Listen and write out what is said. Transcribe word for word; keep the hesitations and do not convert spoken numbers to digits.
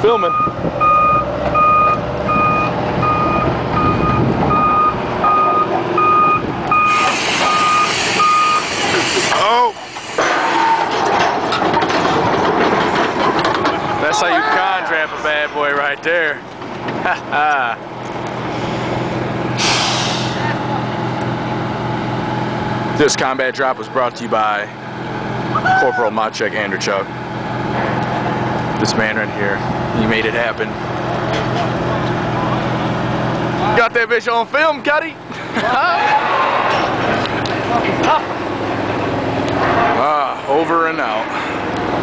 Filming. Oh! That's how you con trap a bad boy right there. Ha ha. This combat drop was brought to you by Corporal Maciek Andrzejczuk. This man right here, he made it happen. Got that bitch on film, Cuddy? Ah, over and out.